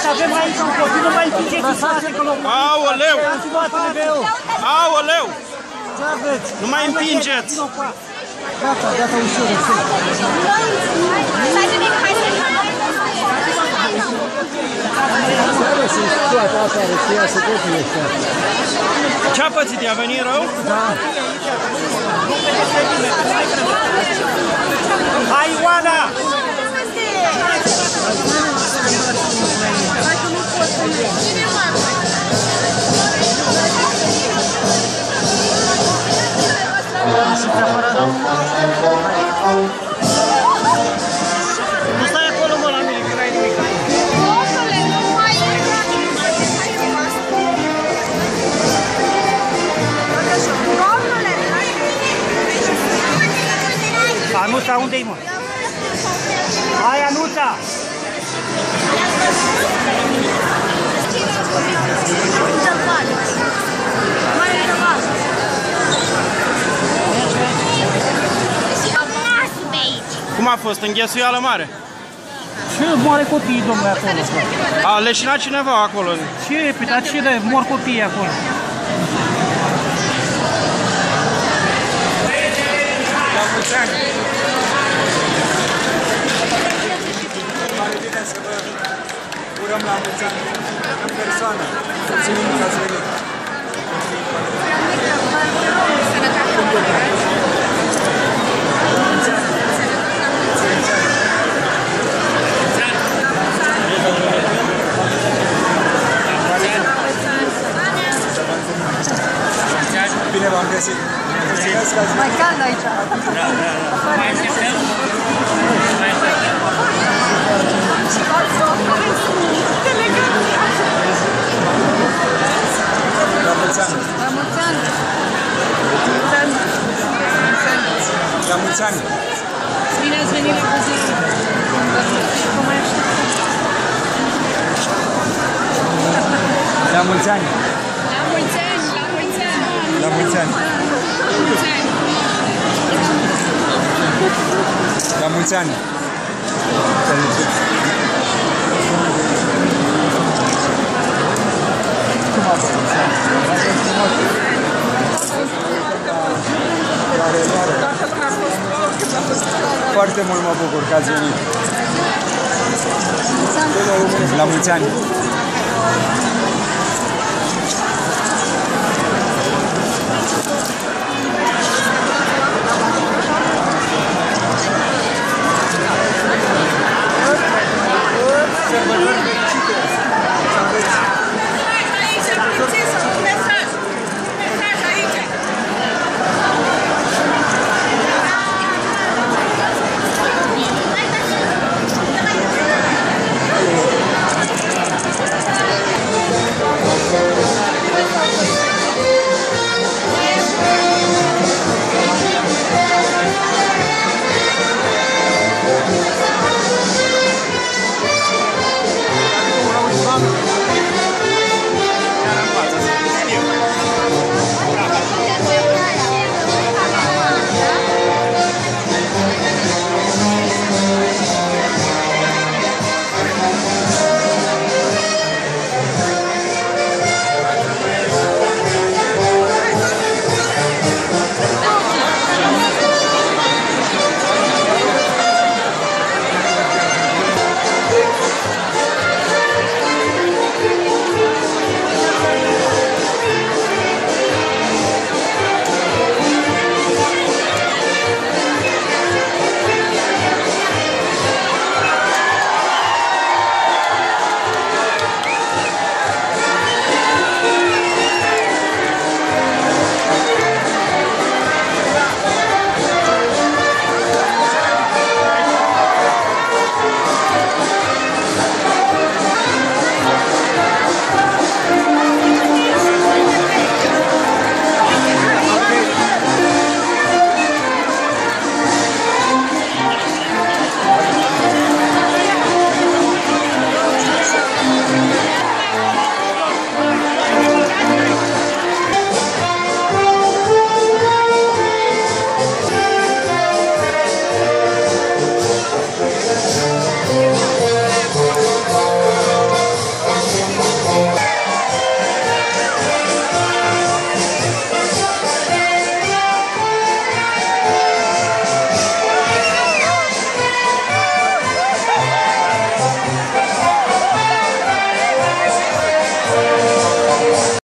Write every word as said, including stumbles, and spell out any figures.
Uitați, avem aici un copil, nu mai împingeți în spate, că l-o... Aoleu! Aoleu! Ce aveți? Nu mai împingeți! Gata, gata, ușor, ușor. Ce-a pățit? I-a venit rău? Da. Hai, Ioana! Nu stai acolo, mă, la mine, că n-ai nimic. Anuța, unde-i, mă? Hai, Anuța! Cum a fost? Înghesuială mare? Ce moare copiii, domnule, acolo? A leșinat cineva acolo. Ce? Păi, dar ce de mor copiii acolo? La mulți ani! Pare bine să vă urăm la mulți ani în persoană. Mulțumim că ați venit. Bine v-am găsit. Mai cald aici. Mai așteptăm? La mulți ani. La mulți ani. La mulți ani. Bine ați venit la Buzău. La mulți ani. La mulți ani, la mulți ani. La mulți ani. La mulți ani. Cum a fost? Foarte mult mă bucur că ați venit. La mulți ani.